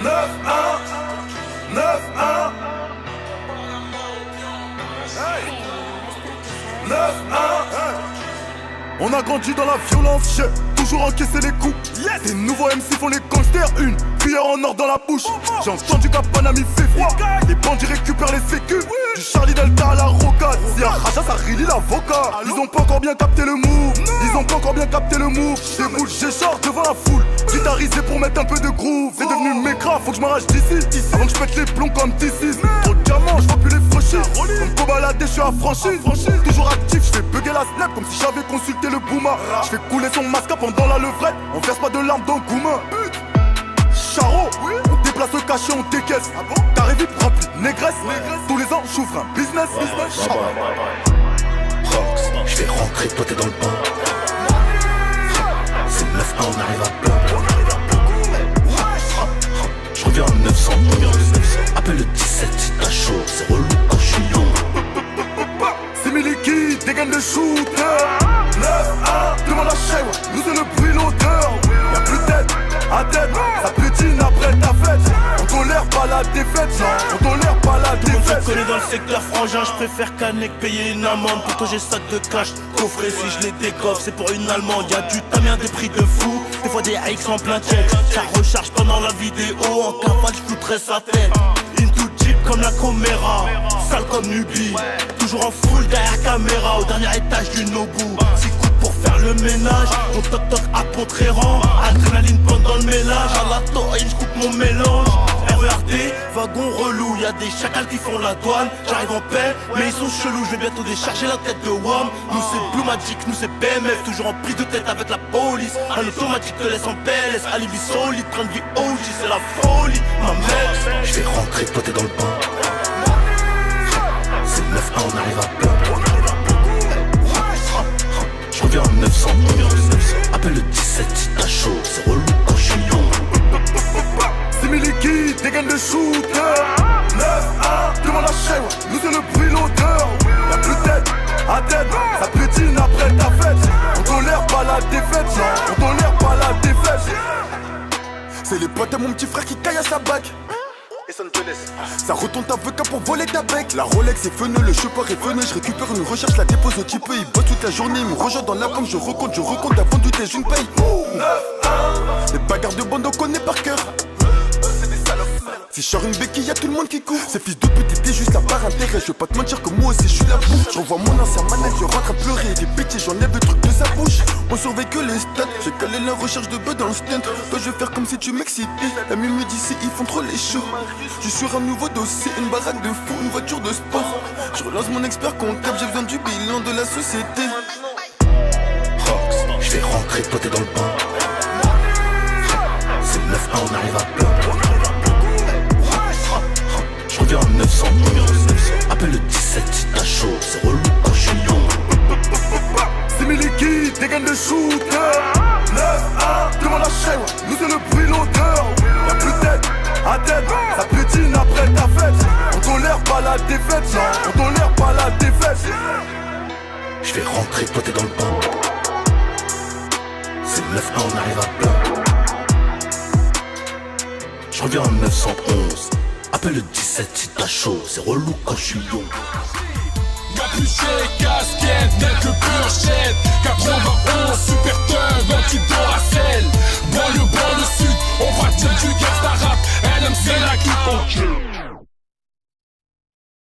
9-1 9-1 9-1. On a grandi dans la violence, toujours encaissé les coups. Yes. Les nouveaux MC font les gangsters, une cuillère en or dans la bouche. J'ai entendu qu'à Panami fait froid. Les bandits récupèrent les sécus. Du Charlie Delta à la rocade. Si un Raja ça relie l'avocat. Ils ont pas encore bien capté le move. Ils ont pas encore bien capté le move. J'déboule, j'écharge devant la foule. Guitarisé pour mettre un peu de groove. C'est devenu mécra, faut que je m'arrache d'ici. Avant que je pète les plombs comme T6. Trop de diamants, je vois plus les franchir. Comme pour balader, je suis affranchi. Toujours actif, je fais bugger la snap comme si j'avais consulté le Bouma. Je fais couler son masque pendant la levrette. On verse pas de larmes dans le Goumin. Charo, on déplace le cachet, on décaisse. T'arrives vite rempli, négresse. Tous les ans, j'ouvre un business. Rox, je vais rentrer, toi t'es dans le bain. C'est 9-1, on arrive à plein. Je reviens en 900, appelle le 17 si t'as chaud. C'est relou quand je suis young. C'est Miliki, dégaine le shooter. 9-1, demande à Shewa, nous c'est le bruit, l'odeur. Y'a plus de tête, à tête, ça pétine après ta fête. On tolère pas la défaite, on tolère pas la défaite. Tout le monde se connaît dans le secteur frangin, je préfère canner que payer une amende. Plutôt j'ai sac de cash, coffret si je les décoffre, c'est pour une allemande. Y'a du tamien, des prix de fou, des fois des X en plein check. Ça recharge pendant la vidéo, en cavale j'flouterai sa tête. Into Jeep comme la Comera, sale comme Nubi. Toujours en full derrière caméra, au dernier étage du Nobu. 6 coups pour faire le ménage, on toc toc à Pontréran. Adrénaline pendant le ménage, à la taurine j'coupe mon mélange. RERD, wagon relou, y'a des chacals qui font la douane. J'arrive en paix, mais ils sont chelous, je vais bientôt décharger la tête de WAM. Nous c'est Blue Magic, nous c'est BMF, toujours en prise de tête avec la police. Un automatique te laisse en PLS, alibi solide, train de vie OG, c'est la folie, ma mère. Je vais rentrer, toi t'es dans le bain. C'est 9-1, on arrive à plein. Je reviens en 900, appelle le 17 si t'as chaud. C'est relou quand je suis young. C'est Miliki, dégaine le shooter. 9-1, demande à Shewa, nous c'est le bruit, l'odeur. Y'a plus de tête, à tête, ça pétine après ta fête. On tolère pas la défaite, on tolère pas la défaite. C'est les potes à mon petit frère qui caille à sa bague. Ça retourne ta vodka pour voler ta bec. La Rolex est feneux, le chauffeur est venu. Je récupère une recherche, la dépose au petit peu. Il bosse toute la journée, il me rejoint dans la banque. Je recompte avant tout tes une paye. 9-1. Les bagarres de bande on connaît par cœur. Si je sors une béquille, y'a tout le monde qui court. Ces fils de pute étaient juste là par intérêt. Je vais pas te mentir que moi aussi je suis la bouffe. J'envoie mon ancien manette, je rentre à pleurer. Des bêtises, j'enlève le truc de sa bouche. On surveille que les stats. J'ai calé la recherche de bœufs dans le stunt. Toi je vais faire comme si tu m'excitais. La mime me dit si ils font trop les shows. Je suis sur un nouveau dossier, une baraque de fou, une voiture de sport. Je relance mon expert comptable, j'ai besoin du bilan de la société. Rox, je vais rentrer, toi t'es dans le bain. C'est 9-1, on arrive à plein. Je reviens en 900, appelle le 17 si t'as chaud. C'est relou quand je suis young. C'est Miliki, dégaine le shooter. 9-1, demande à Shewa, nous c'est le bruit, l'odeur. Y'a plus de tête, à tête, ça pétine après ta fête. On tolère pas la défaite, on tolère pas la défaite. Je vais rentrer, toi t'es dans le bain. C'est 9-1, on arrive à plein. Je reviens en 911. Appelle le 17 si t'as chaud, c'est relou quand je suis young. Y'a plus chez casquette, n'est que pur